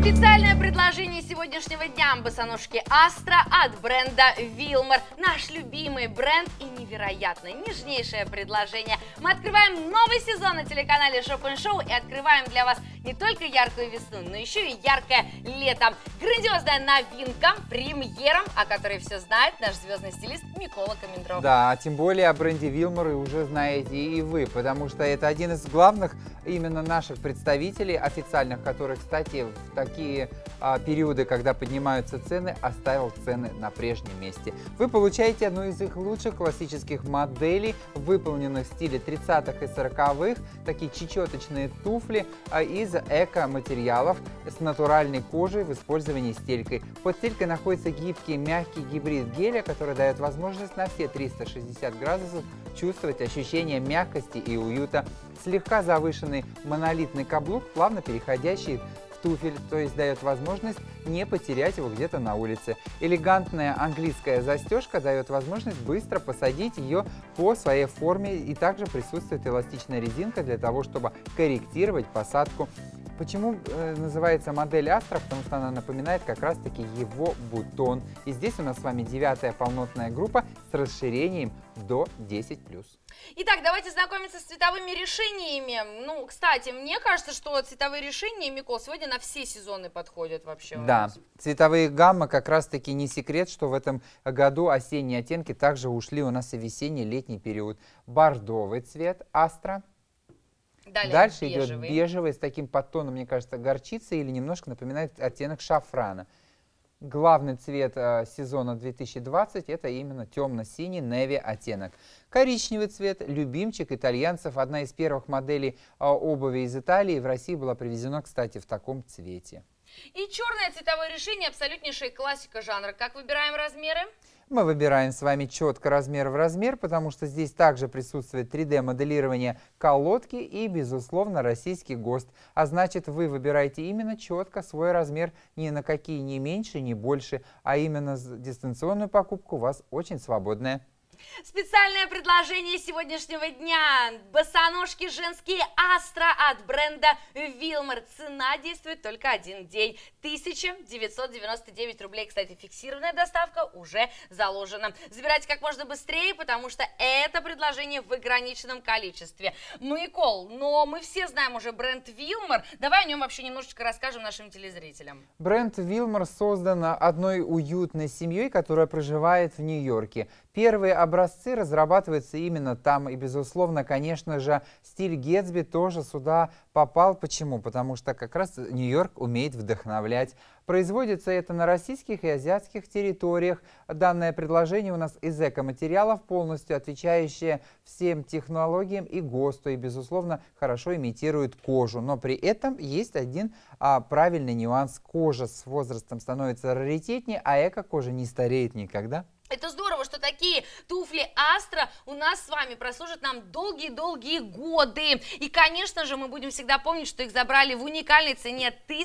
Специальное предложение сегодняшнего дня – босоножки Астра от бренда Wilmer. Наш любимый бренд и невероятно нежнейшее предложение. Мы открываем новый сезон на телеканале Shop & Show и открываем для вас не только яркую весну, но еще и яркое лето. Грандиозная новинка, премьера, о которой все знает наш звездный стилист Микола Комендров. Да, тем более о бренде Wilmer уже знаете и вы, потому что это один из главных именно наших представителей официальных, которые, кстати, в такие периоды, когда поднимаются цены, оставил цены на прежнем месте. Вы получаете одну из их лучших классических моделей, выполненных в стиле 30-х и 40-х, такие чечеточные туфли из эко-материалов с натуральной кожей в использовании стелькой. Под стелькой находится гибкий, мягкий гибрид геля, который дает возможность на все 360 градусов чувствовать ощущение мягкости и уюта. Слегка завышенный монолитный каблук, плавно переходящий в туфель, то есть дает возможность не потерять его где-то на улице. Элегантная английская застежка дает возможность быстро посадить ее по своей форме, и также присутствует эластичная резинка для того, чтобы корректировать посадку. Почему называется модель Astra? Потому что она напоминает как раз-таки его бутон. И здесь у нас с вами 9-я полнотная группа с расширением до 10+. Итак, давайте знакомиться с цветовыми решениями. Ну, кстати, мне кажется, что цветовые решения, Микол, сегодня на все сезоны подходят вообще. Да, цветовые гаммы как раз-таки не секрет, что в этом году осенние оттенки также ушли у нас и весенний-летний период. Бордовый цвет Astra. Дальше идет бежевый с таким подтоном, мне кажется, горчицы или немножко напоминает оттенок шафрана. Главный цвет сезона 2020 – это именно темно-синий неви оттенок. Коричневый цвет – любимчик итальянцев. Одна из первых моделей обуви из Италии в России была привезена, кстати, в таком цвете. И черное цветовое решение – абсолютнейшая классика жанра. Как выбираем размеры? Мы выбираем с вами четко размер в размер, потому что здесь также присутствует 3D-моделирование колодки и, безусловно, российский ГОСТ. А значит, вы выбираете именно четко свой размер, ни на какие не меньше, ни больше, а именно дистанционную покупку у вас очень свободная. Специальное предложение сегодняшнего дня. Босоножки женские Astra от бренда Wilmer. Цена действует только один день. 1999 рублей. Кстати, фиксированная доставка уже заложена. Забирайте как можно быстрее, потому что это предложение в ограниченном количестве. Микол, но мы все знаем уже бренд Wilmer. Давай о нем вообще немножечко расскажем нашим телезрителям. Бренд Wilmer создан одной уютной семьей, которая проживает в Нью-Йорке. Первые образцы разрабатываются именно там. И, безусловно, конечно же, стиль Гэтсби тоже сюда попал. Почему? Потому что как раз Нью-Йорк умеет вдохновлять. Производится это на российских и азиатских территориях. Данное предложение у нас из эко-материалов, полностью отвечающее всем технологиям и ГОСТу. И, безусловно, хорошо имитирует кожу. Но при этом есть один правильный нюанс. Кожа с возрастом становится раритетнее, а эко-кожа не стареет никогда. Это здорово, что такие туфли Astra у нас с вами прослужат нам долгие-долгие годы. И, конечно же, мы будем всегда помнить, что их забрали в уникальной цене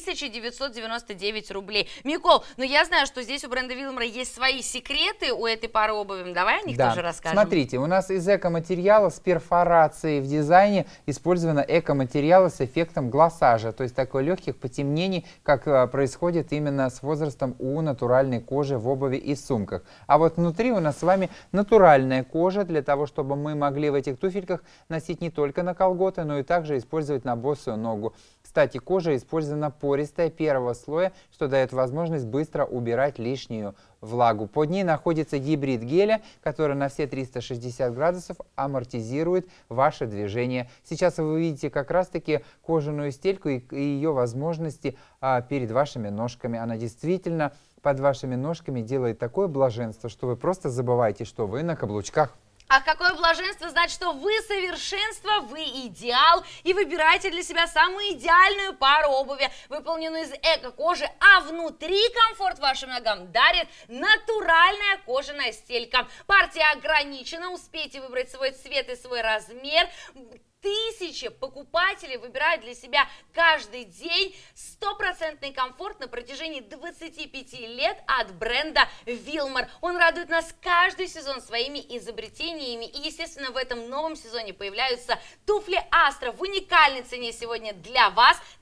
1999 рублей. Микол, но я знаю, что здесь у бренда Wilmer есть свои секреты у этой пары обуви. Давай о них тоже расскажем. Смотрите, у нас из эко-материала с перфорацией в дизайне использовано эко-материалы с эффектом глоссажа, то есть такой легких потемнений, как происходит именно с возрастом у натуральной кожи в обуви и сумках. А вот внутри у нас с вами натуральная кожа, для того, чтобы мы могли в этих туфельках носить не только на колготы, но и также использовать на босую ногу. Кстати, кожа использована пористая первого слоя, что дает возможность быстро убирать лишнюю влагу. Под ней находится гибрид геля, который на все 360 градусов амортизирует ваше движение. Сейчас вы видите как раз-таки кожаную стельку и ее возможности перед вашими ножками. Она действительно под вашими ножками делает такое блаженство, что вы просто забываете, что вы на каблучках. А какое блаженство знать, что вы совершенство, вы идеал, и выбирайте для себя самую идеальную пару обуви, выполненную из эко-кожи, а внутри комфорт вашим ногам дарит натуральная кожаная стелька. Партия ограничена, успейте выбрать свой цвет и свой размер. Тысячи покупателей выбирают для себя каждый день стопроцентный комфорт на протяжении 25 лет от бренда Wilmer. Он радует нас каждый сезон своими изобретениями. И, естественно, в этом новом сезоне появляются туфли Astra в уникальной цене сегодня для вас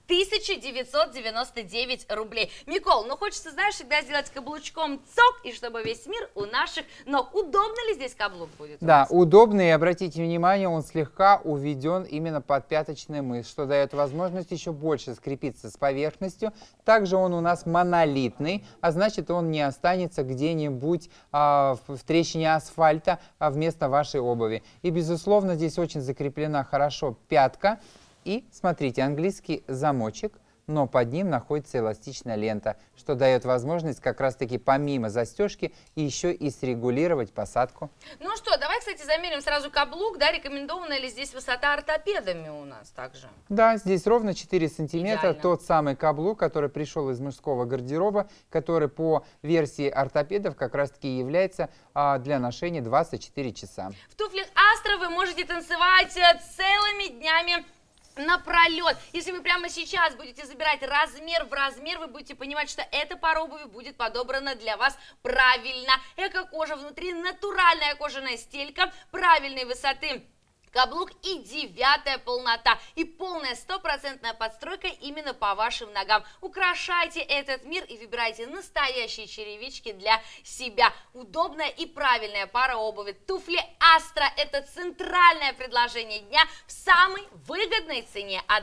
1999 рублей. Микол, ну хочется, знаешь, всегда сделать каблучком цок, и чтобы весь мир у наших ног. Удобно ли здесь каблук будет? Да, удобный, и обратите внимание, он слегка уведен именно под пяточный мыс, что дает возможность еще больше скрепиться с поверхностью. Также он у нас монолитный, а значит, он не останется где-нибудь в трещине асфальта вместо вашей обуви. И, безусловно, здесь очень закреплена хорошо пятка. И, смотрите, английский замочек, но под ним находится эластичная лента, что дает возможность как раз-таки помимо застежки еще и срегулировать посадку. Ну что, давай, кстати, замерим сразу каблук, да, рекомендованная ли здесь высота ортопедами у нас также? Да, здесь ровно 4 сантиметра, Идеально. тот самый каблук, который пришел из мужского гардероба, который по версии ортопедов как раз-таки является для ношения 24 часа. В туфлях Астра вы можете танцевать целыми днями напролет. Если вы прямо сейчас будете забирать размер в размер, вы будете понимать, что эта пара обуви будет подобрана для вас правильно. Эко-кожа внутри, натуральная кожаная стелька правильной высоты. Каблук и 9-я полнота. И полная 100% подстройка именно по вашим ногам. Украшайте этот мир и выбирайте настоящие черевички для себя. Удобная и правильная пара обуви. Туфли Астра – это центральное предложение дня в самой выгодной цене –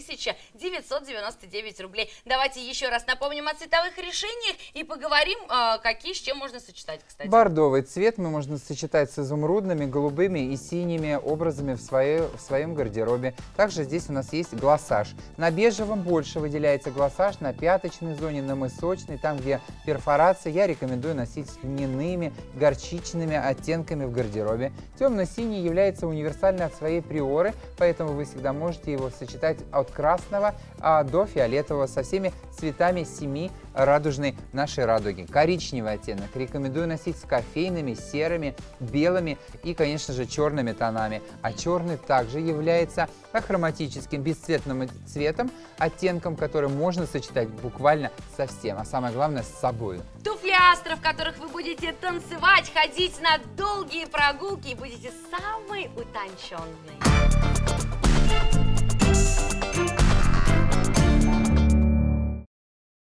1999 рублей. Давайте еще раз напомним о цветовых решениях и поговорим, какие с чем можно сочетать, кстати. Бордовый цвет мы можно сочетать с изумрудными, голубыми и синими образами в своем гардеробе. Также здесь у нас есть глоссаж. На бежевом больше выделяется глоссаж, на пяточной зоне, на мысочной, там, где перфорация, я рекомендую носить с льняными, горчичными оттенками в гардеробе. Темно-синий является универсальный от своей приоры, поэтому вы всегда можете его сочетать от красного до фиолетового со всеми цветами 7 радужной нашей радуги. Коричневый оттенок рекомендую носить с кофейными, серыми, белыми и, конечно же, черными тонами. А черный также является ахроматическим, бесцветным цветом, оттенком, который можно сочетать буквально со всем, а самое главное с собой. Туфли Астра, в которых вы будете танцевать, ходить на долгие прогулки и будете самой утонченной.